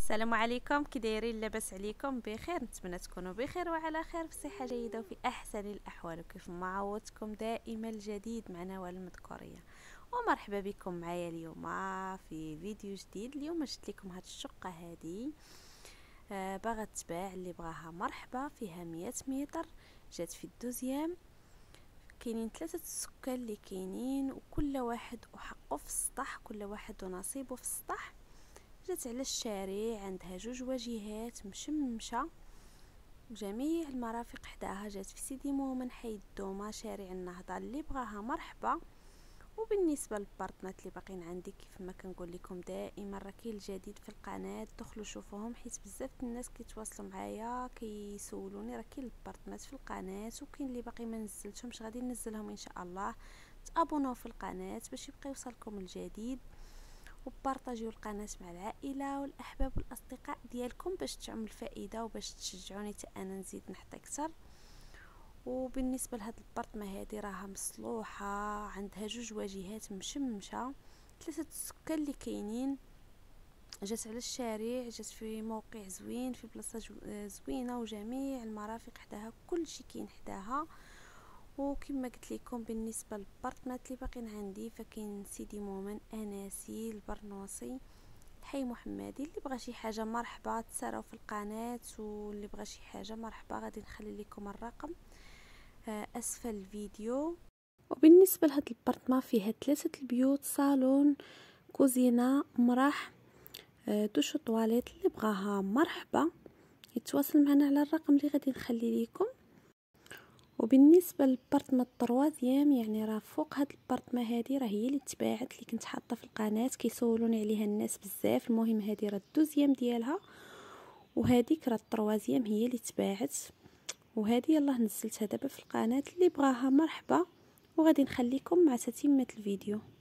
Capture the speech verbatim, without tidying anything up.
السلام عليكم، كي دايرين؟ لاباس عليكم؟ بخير؟ نتمنى تكونوا بخير وعلى خير في صحه جيده وفي احسن الاحوال. وكيف ما عودتكم دائما الجديد مع نوال المذكوريه، ومرحبا بكم معايا اليوم في فيديو جديد. اليوم جبت لكم هاد الشقه هذه آه باغا تباع، اللي بغاها مرحبا. فيها مية متر، جات في الدوزيام. كاينين ثلاثه السكان اللي كاينين، وكل واحد وحقه في السطح، كل واحد ونصيبه في السطح. جات على الشارع، عندها جوج واجهات مشمشه وجميع المرافق حداها. جات في سيدي مومن حي الدومه شارع النهضه، اللي بغاها مرحبا. وبالنسبه للبارطنات اللي باقيين عندي، كيف ما كنقول لكم دائما، راه كاين الجديد في القناه، دخلوا شوفوهم، حيت بزاف الناس كيتواصلوا معايا كيسولوني. راه كاين البارطنات في القناه، وكاين اللي باقي ما نزلتهمش، غادي ننزلهم ان شاء الله. تابوناو في القناه باش يبقى يوصلكم الجديد، وبارطاجيو القناه مع العائله والاحباب والاصدقاء ديالكم باش تعم الفائده وباش تشجعوني حتى انا نزيد نحط اكثر. وبالنسبه لهاد البارطمه هذه راها مصلوحه، عندها جوج واجهات مشمشه، ثلاثه السكان اللي كاينين. جات على الشارع، جات في موقع زوين، في بلاصه زوينه، وجميع المرافق حداها، كل شيء كاين حداها. وكما قلت لكم بالنسبه للبارطنات اللي باقيين عندي، فكاين سيدي مومن، اناسي، البرنوصي، الحي محمدي. اللي بغى شي حاجه مرحبا تسراو في القناه، واللي بغى شي حاجه مرحبا غادي نخلي لكم الرقم اسفل الفيديو. وبالنسبه لهاد البارطما، فيها ثلاثه البيوت، صالون، كوزينه، مرح، دوش طواليت. اللي بغاها مرحبا يتواصل معنا على الرقم اللي غادي نخلي لكم. وبالنسبه للبارطمه الطروازيام، يعني راه فوق هاد البارطمه هذه، راه هي اللي تباعت، اللي كنت حاطه في القناه، كيسولوني عليها الناس بزاف. المهم هذه راه الدوزيام ديالها، وهذيك راه الطروازيام هي اللي تباعت. وهذه يلاه نزلتها دابا في القناه، اللي بغاها مرحبا. وغادي نخليكم مع تتمه الفيديو.